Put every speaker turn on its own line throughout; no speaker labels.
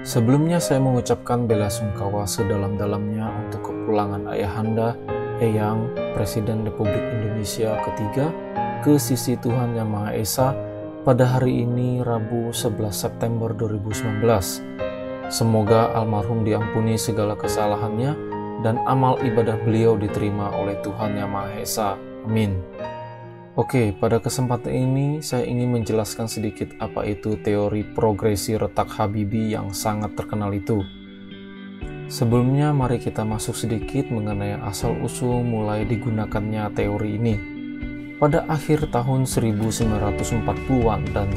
Sebelumnya saya mengucapkan belasungkawa sedalam-dalamnya untuk kepulangan Ayahanda, Eyang, Presiden Republik Indonesia ketiga ke sisi Tuhan Yang Maha Esa pada hari ini Rabu 11 September 2019. Semoga almarhum diampuni segala kesalahannya dan amal ibadah beliau diterima oleh Tuhan Yang Maha Esa. Amin. Oke, pada kesempatan ini saya ingin menjelaskan sedikit apa itu teori progresi retak Habibie yang sangat terkenal itu. Sebelumnya mari kita masuk sedikit mengenai asal-usul mulai digunakannya teori ini. Pada akhir tahun 1940-an dan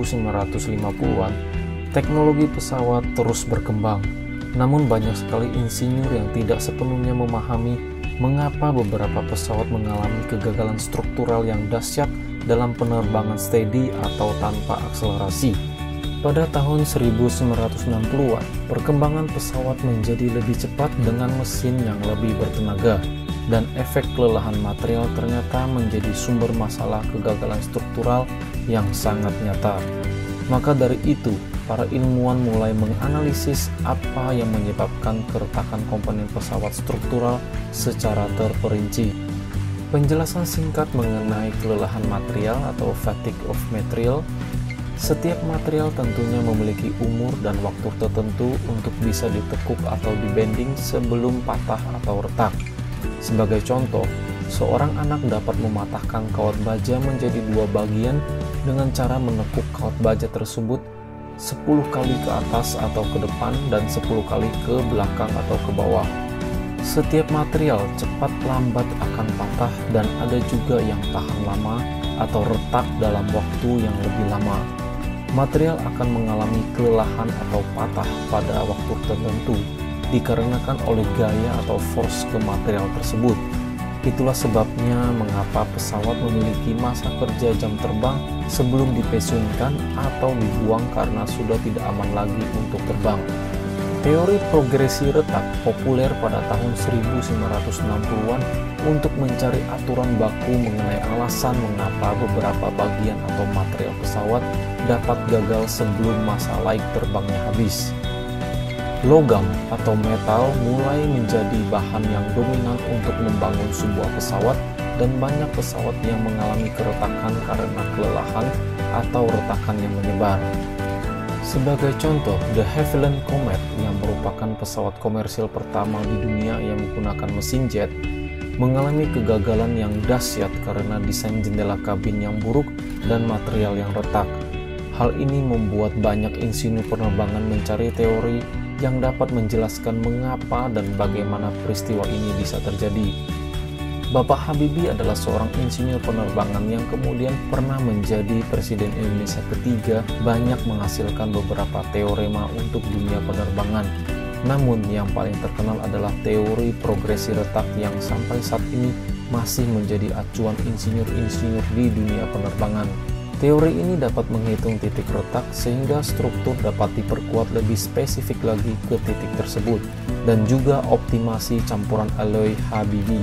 1950-an, teknologi pesawat terus berkembang. Namun banyak sekali insinyur yang tidak sepenuhnya memahami mengapa beberapa pesawat mengalami kegagalan struktural yang dahsyat dalam penerbangan steady atau tanpa akselerasi. Pada tahun 1960-an, perkembangan pesawat menjadi lebih cepat dengan mesin yang lebih bertenaga, dan efek kelelahan material ternyata menjadi sumber masalah kegagalan struktural yang sangat nyata. Maka dari itu, para ilmuwan mulai menganalisis apa yang menyebabkan keretakan komponen pesawat struktural secara terperinci. Penjelasan singkat mengenai kelelahan material atau fatigue of material. Setiap material tentunya memiliki umur dan waktu tertentu untuk bisa ditekuk atau dibending sebelum patah atau retak. Sebagai contoh, seorang anak dapat mematahkan kawat baja menjadi dua bagian dengan cara menekuk kawat baja tersebut 10 kali ke atas atau ke depan dan 10 kali ke belakang atau ke bawah. Setiap material cepat lambat akan patah dan ada juga yang tahan lama atau retak dalam waktu yang lebih lama. Material akan mengalami kelelahan atau patah pada waktu tertentu dikarenakan oleh gaya atau force ke material tersebut. Itulah sebabnya mengapa pesawat memiliki masa kerja jam terbang sebelum dipensiunkan atau dibuang karena sudah tidak aman lagi untuk terbang. Teori progresi retak populer pada tahun 1960-an untuk mencari aturan baku mengenai alasan mengapa beberapa bagian atau material pesawat dapat gagal sebelum masa laik terbangnya habis. Logam atau metal mulai menjadi bahan yang dominan untuk membangun sebuah pesawat, dan banyak pesawat yang mengalami keretakan karena kelelahan atau retakan yang menyebar. Sebagai contoh, de Havilland Comet yang merupakan pesawat komersil pertama di dunia yang menggunakan mesin jet mengalami kegagalan yang dahsyat karena desain jendela kabin yang buruk dan material yang retak. Hal ini membuat banyak insinyur penerbangan mencari teori yang dapat menjelaskan mengapa dan bagaimana peristiwa ini bisa terjadi. Bapak Habibie adalah seorang insinyur penerbangan yang kemudian pernah menjadi Presiden Indonesia ketiga, banyak menghasilkan beberapa teorema untuk dunia penerbangan. Namun yang paling terkenal adalah teori progresi retak yang sampai saat ini masih menjadi acuan insinyur-insinyur di dunia penerbangan. Teori ini dapat menghitung titik retak sehingga struktur dapat diperkuat lebih spesifik lagi ke titik tersebut, dan juga optimasi campuran alloy Habibie.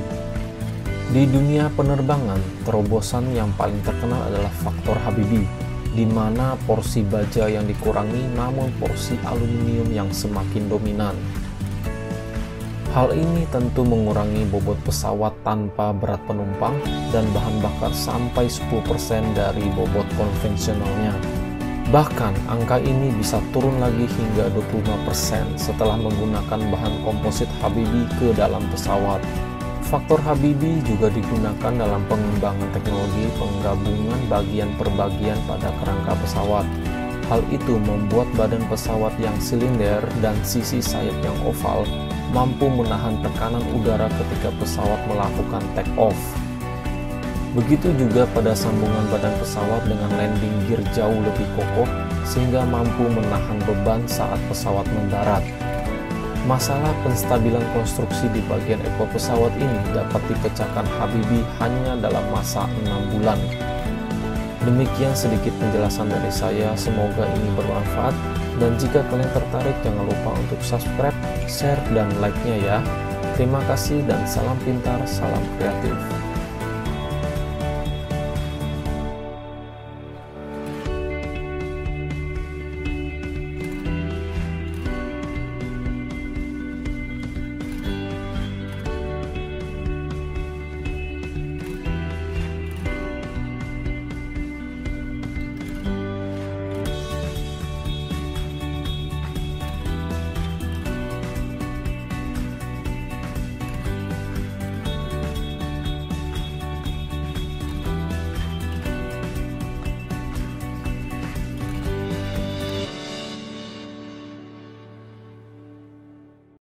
Di dunia penerbangan, terobosan yang paling terkenal adalah faktor Habibie, di mana porsi baja yang dikurangi namun porsi aluminium yang semakin dominan. Hal ini tentu mengurangi bobot pesawat tanpa berat penumpang dan bahan bakar sampai 10% dari bobot konvensionalnya. Bahkan angka ini bisa turun lagi hingga 25% setelah menggunakan bahan komposit Habibie ke dalam pesawat. Faktor Habibie juga digunakan dalam pengembangan teknologi penggabungan bagian per bagian pada kerangka pesawat. Hal itu membuat badan pesawat yang silinder dan sisi sayap yang oval mampu menahan tekanan udara ketika pesawat melakukan take off. Begitu juga pada sambungan badan pesawat dengan landing gear jauh lebih kokoh sehingga mampu menahan beban saat pesawat mendarat. Masalah penstabilan konstruksi di bagian ekor pesawat ini dapat dipecahkan Habibie hanya dalam masa 6 bulan. Demikian sedikit penjelasan dari saya, semoga ini bermanfaat, dan jika kalian tertarik jangan lupa untuk subscribe, share, dan like-nya ya. Terima kasih dan salam pintar, salam kreatif.